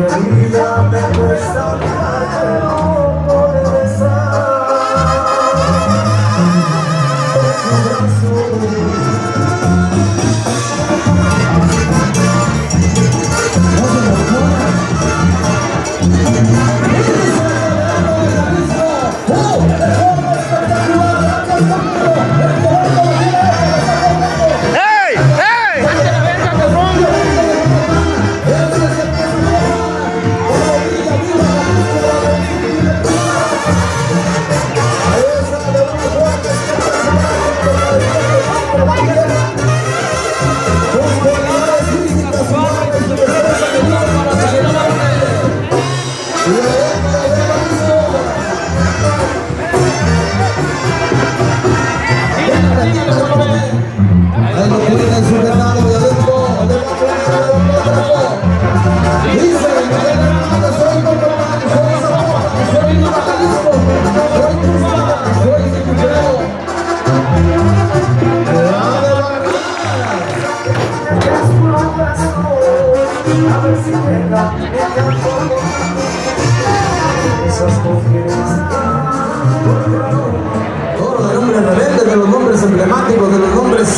vida me cuesta olvidarte, no poder estar en tu todos los nombres rebeldes, de los nombres emblemáticos, de los nombres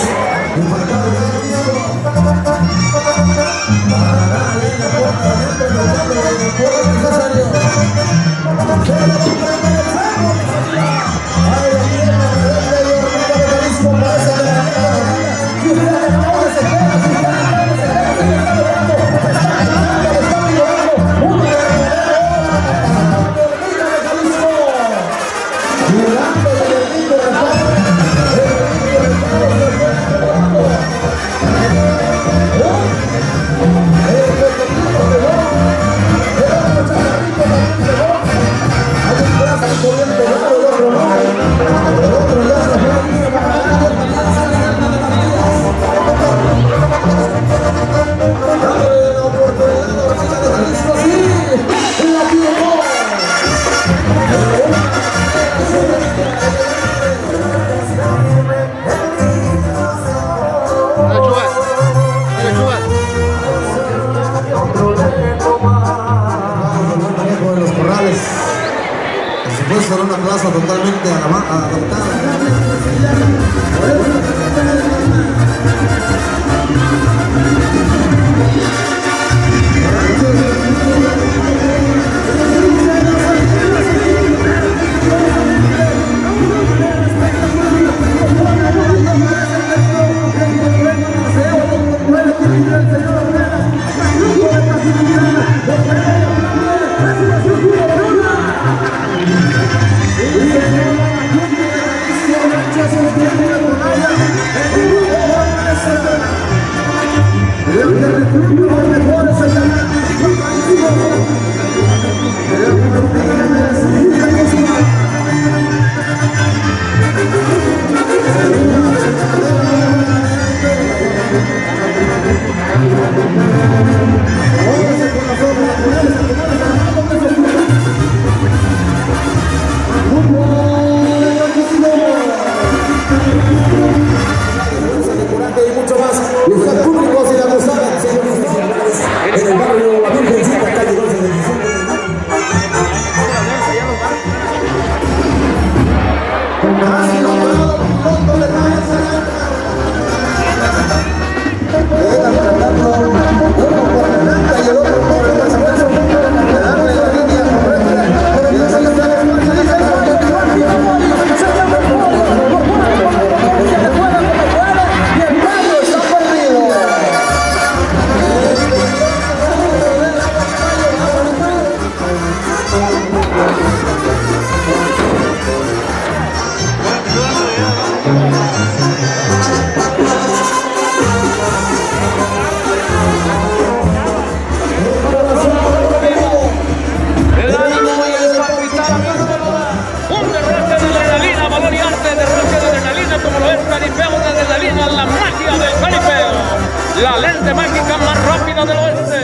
en una plaza totalmente adaptada. La lente mágica más rápida del oeste.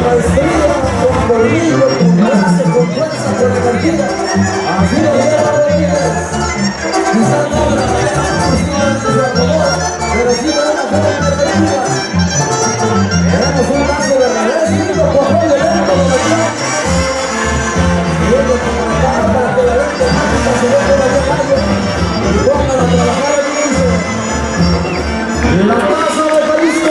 maestría, con colmillo, con clase, con fuerza, con energía. Así lo lleva Rodríguez. Quizás no la manera más positiva de su acomodo, pero sí de una buena perspectiva. Tenemos un lazo de revés y un cojón de lento de la ciudad. Viendo como la cara para que la lente mágica se ve por allá gallo. Y pongan a trabajar el inicio. La plaza de Jalisco.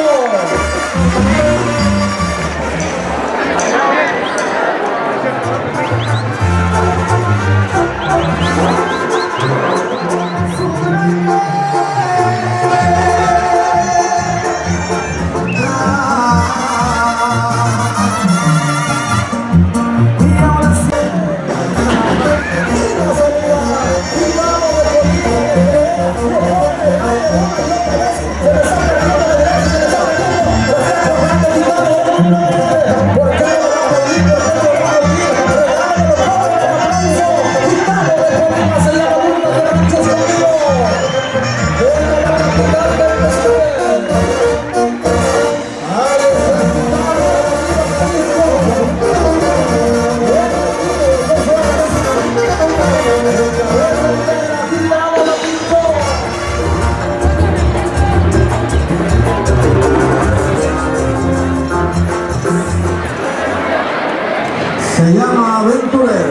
Se llama Aventurero.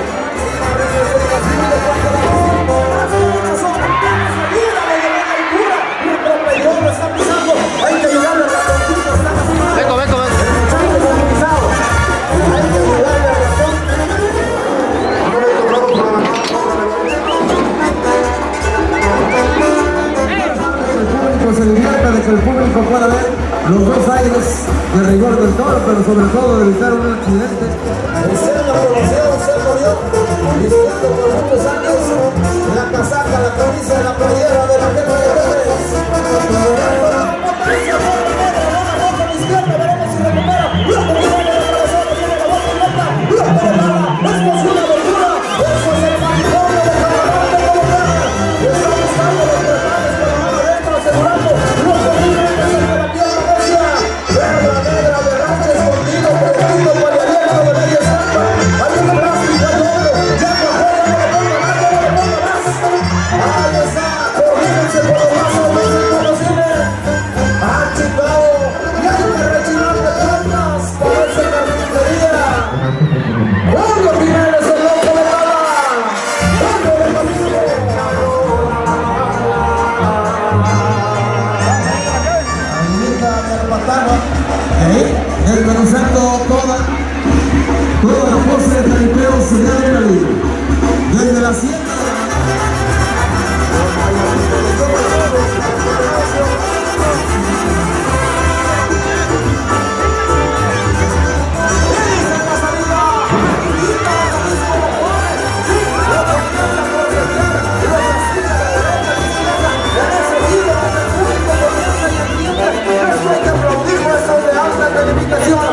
Vengo, vengo, vengo. Se divierta de que el público pueda ver los dos aires de rigor del toro, pero sobre todo de evitar un accidente. Usted lo conoció, usted lo vio, vistiendo por muchos años la casaca, la camisa y la playera de la Guerra de Reyes. Desmenuzando toda la pose de jaripeo se da en la liga. Desde la siembra de la